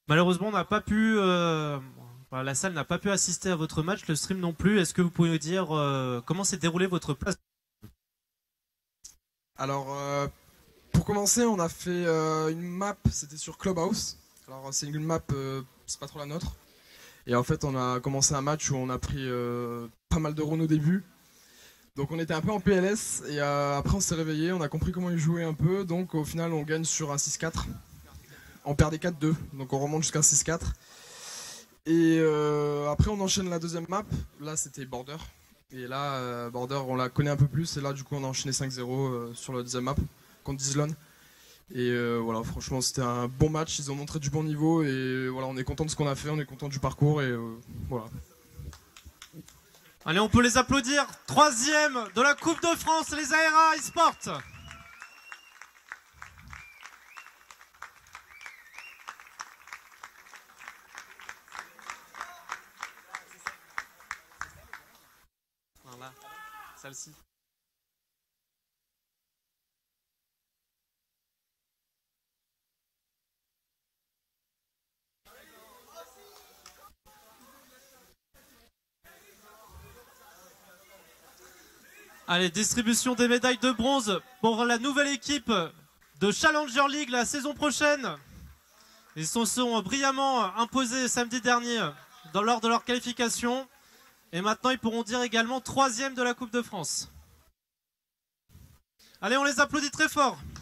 Malheureusement, on n'a pas pu, voilà, la salle n'a pas pu assister à votre match, le stream non plus. Est-ce que vous pouvez nous dire comment s'est déroulé votre place? Alors, pour commencer, on a fait une map, c'était sur Clubhouse. Alors, c'est une map, c'est pas trop la nôtre. Et en fait, on a commencé un match où on a pris pas mal de runs au début. Donc, on était un peu en PLS. Et après, on s'est réveillé, on a compris comment ils jouaient un peu. Donc, au final, on gagne sur un 6-4. On perdait 4-2. Donc, on remonte jusqu'à 6-4. Et après, on enchaîne la deuxième map. Là, c'était Border. Et là, Border, on la connaît un peu plus. Et là, du coup, on a enchaîné 5-0 sur la deuxième map contre Dizlon. Et voilà, franchement, c'était un bon match. Ils ont montré du bon niveau. Et voilà, on est content de ce qu'on a fait. On est content du parcours. Et voilà. Allez, on peut les applaudir. Troisième de la Coupe de France, les ARA eSport. Voilà, celle-ci. Allez, distribution des médailles de bronze pour la nouvelle équipe de Challenger League la saison prochaine. Ils se sont brillamment imposés samedi dernier lors de leur qualification. Et maintenant, ils pourront dire également troisième de la Coupe de France. Allez, on les applaudit très fort.